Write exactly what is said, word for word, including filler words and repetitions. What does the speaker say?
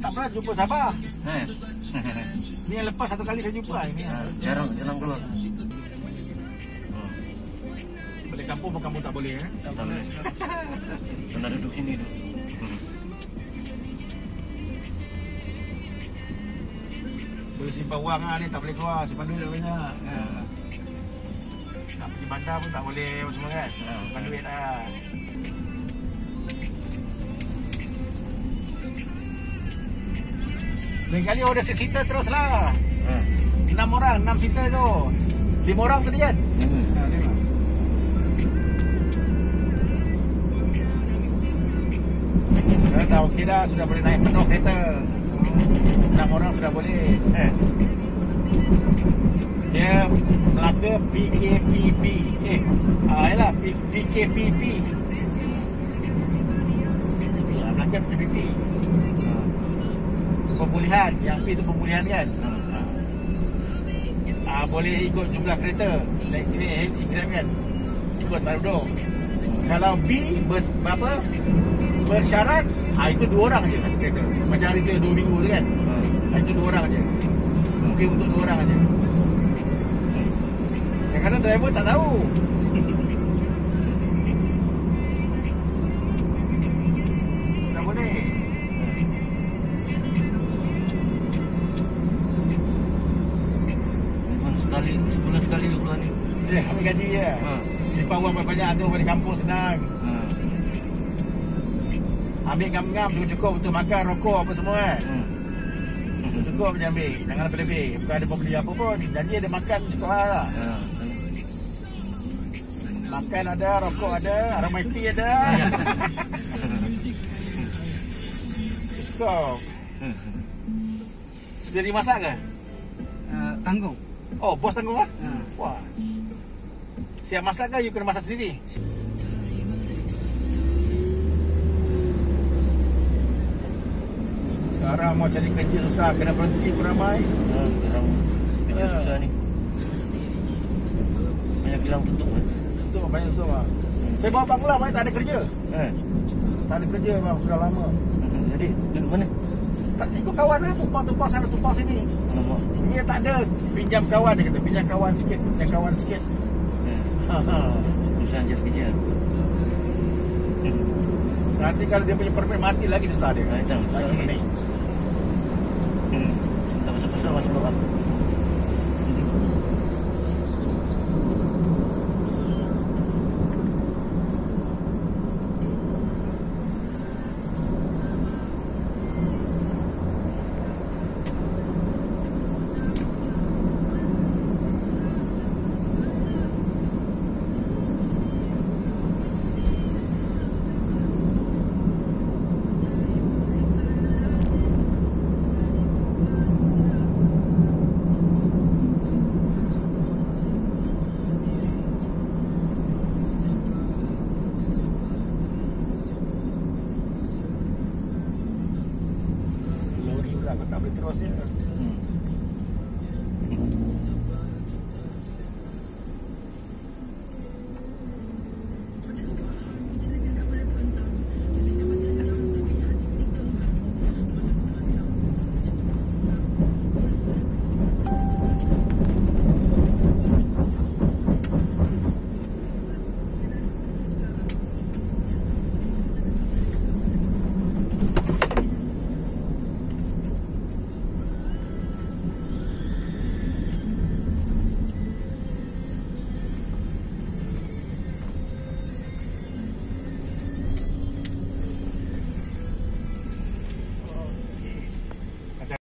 tak pernah jumpa Sabah. Eh. Ni yang lepas satu kali saya jumpa ini. Ha, jarang jarang keluar. Oh, Balik kampung pun kamu tak boleh eh. tak boleh. Pernah duduk sini tu. Boleh simpan wang lah ni, tak boleh keluar, simpan duit banyak. Ha. Nak pergi bandar pun tak boleh apa semua kan. Ha, simpan duit lah. Lain kali order six-seater terus lah. Ha. Enam orang, enam seater tu. Lima orang tadi kan? Hmm. Ha, lima. Sekarang dah okey dah, sudah boleh naik penuh kereta. Enam orang sudah boleh. Eh. Dia Melaka P K P P. Eh, ah, yalah P K P P. Ya, Melaka P P P. Pemulihan, yang P itu pemulihan kan. Ah, boleh ikut jumlah kereta. Ini Instagram kan. Ikut baru dua. Kalau B ber, apa? Bersyarat, ah, itu dua orang aja satu kereta. Macam hari tu dua minggu tu kan. Ah, itu dua orang aja. Mungkin untuk dua orang aja. Kadang-kadang driver tak tahu. Tak boleh. Sekali, sebulan sekali dia keluar ni. Dia ambil gaji je. Ha. Simpan wang banyak tu balik kampung senang. Ha. Ambil ngam-ngam cukup-cukup untuk makan, rokok apa semua kan. Hmm. Cukup je ambil. Jangan lebih-lebih. Bukan ada pembeli apa pun. Janji ada makan cukup lah. Ha. Makan ada, rokok ada, aromaiti ada. Cukup. Sendiri masak ke? Uh, tanggung. Oh, bos tanggung lah? Ha. Wah. Siap masak ke? You kena masak sendiri? Sekarang mau cari kerja susah, kena berhenti pun ramai. Ha, sekarang kerja Ya. susah ni. Banyak bilang tutup kan. Betul, banyak betul bang. Saya bawa Pak Mula, tak ada kerja. Eh. Tak ada kerja bang, sudah lama. Jadi duduk mana? Tak ikut kawan lah, tumpang-tumpang sana, tumpang sini. Alamak. Dia tak ada, pinjam kawan dia kata, pinjam kawan sikit, pinjam kawan sikit. Eh. Ha, ha. Susah je kerja. Nanti kalau dia punya permit mati lagi susah dia. Ha, itu. Lagi pening. Hmm. Tak pasal-pasal masuk orang. Lori pula, kau tak boleh terus je.